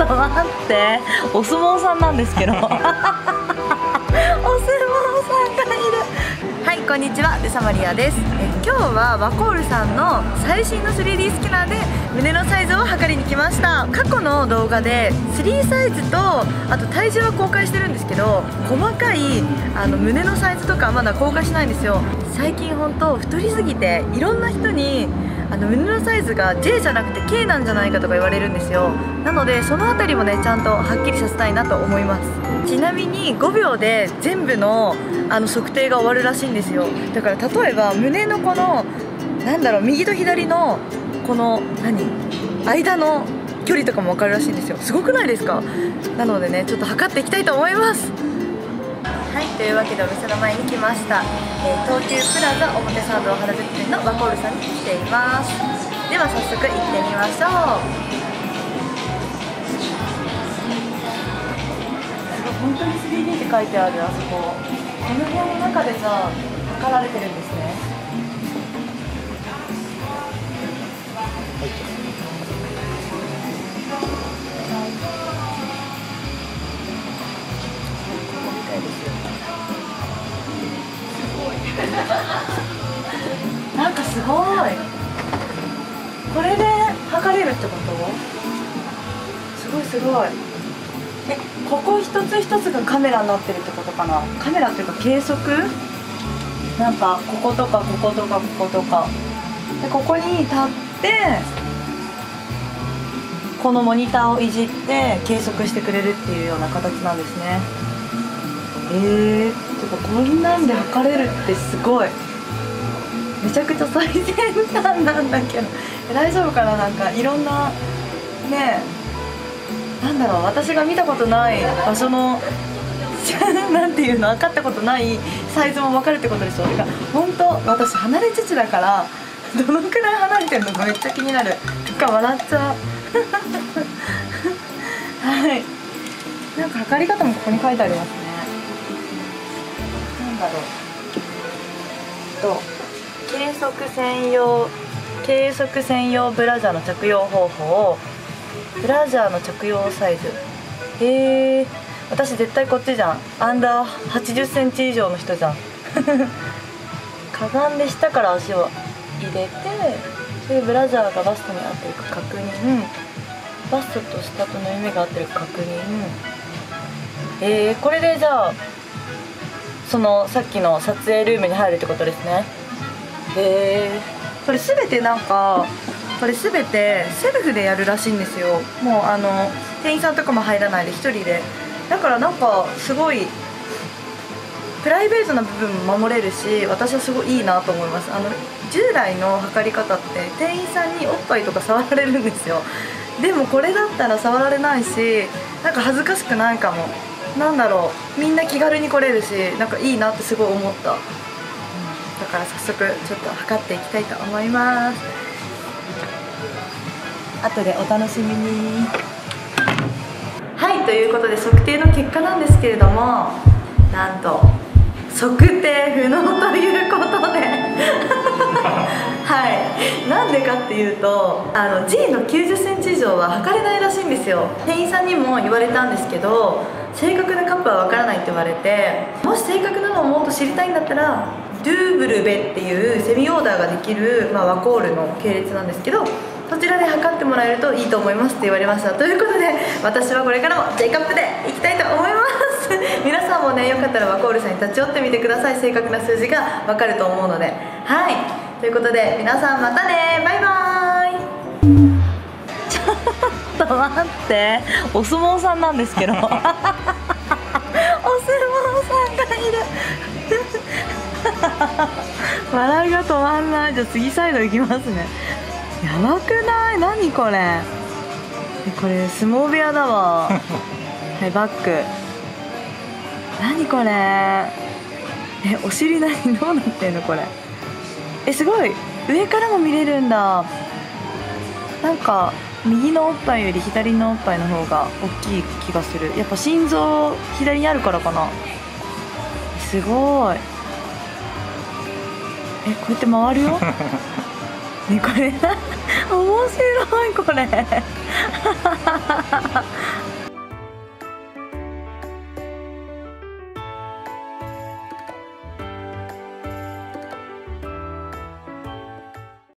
と待って、お相撲さんなんですけどお相撲さんがいる。はい、こんにちは、ルサマリアです。今日はワコールさんの最新の 3D スキャナーで胸のサイズを測りに来ました。過去の動画で3サイズとあと体重は公開してるんですけど、細かい胸のサイズとかまだ公開しないんですよ。最近ほんと太りすぎていろんな人に胸のサイズが J じゃなくて K なんじゃないかとか言われるんですよ。なのでそのあたりもねちゃんとはっきりさせたいなと思います。ちなみに5秒で全部の測定が終わるらしいんですよ。だから例えば胸のこの右と左のこの間の距離とかも分かるらしいんですよ。すごくないですか？なのでねちょっと測っていきたいと思います。はい、というわけでお店の前に来ました。東急プラザ表参道原宿店のワコールさんに来ています。では早速行ってみましょう。本当に 3D って書いてある。あそここの部屋の中でさ測られてるんですね。なんかすごい。これで測れるってこと？すごいすごい。ここ一つ一つがカメラになってるってことかな。カメラっていうか計測？なんかこことかこことかこことかで、ここに立ってこのモニターをいじって計測してくれるっていうような形なんですね。てかこんなんで測れるってすごい。めちゃくちゃ最先端なんだけど大丈夫かな。なんかいろんなね私が見たことない場所のなんていうの、測ったことないサイズも分かるってことでしょ。だから本当私離れ父だからどのくらい離れてるのかめっちゃ気になる。とか笑っちゃうはい、なんか測り方もここに書いてありますね。なんだろう計測専用ブラジャーの着用方法、ブラジャーの着用サイズ。私絶対こっちじゃん。アンダー80センチ以上の人じゃんかがんで下から足を入れて、それでブラジャーがバストに合ってるか確認、バストと下と縫い目が合ってるか確認。これでじゃあそのさっきの撮影ルームに入るってことですね。これ全てセルフでやるらしいんですよ。もう店員さんとかも入らないで1人で。だからなんかすごいプライベートな部分も守れるし、私はすごいいいなと思います。従来の測り方って店員さんにおっぱいとか触られるんですよ。でもこれだったら触られないし、なんか恥ずかしくないかも。みんな気軽に来れるし、なんかいいなってすごい思った。だから早速ちょっと測っていきたいと思います。後でお楽しみに。はい、ということで測定の結果なんですけれども、なんと測定不能ということではい、なんでかっていうとG の90センチ以上は測れないらしいんですよ。店員さんにも言われたんですけど、正確なカップはわからないって言われて、もし正確なのをもっと知りたいんだったらドゥーブルベっていうセミオーダーができる、ワコールの系列なんですけど、そちらで測ってもらえるといいと思いますって言われました。ということで私はこれからも J カップでいきたいと思います皆さんもねよかったらワコールさんに立ち寄ってみてください。正確な数字がわかると思うので。はい、ということで皆さんまたね、バイバーイちょっと待って、お相撲さんなんですけどお相撲さんがいる笑いが止まんない。じゃあ次サイド行きますね。やばくない？何これ。これ相撲部屋だわはい、バック。何これ。お尻どうなってんのこれ。すごい上からも見れるんだ。なんか右のおっぱいより左のおっぱいの方が大きい気がする。やっぱ心臓左にあるからかな。すごい。こうやって回るよね、これ面白いこれ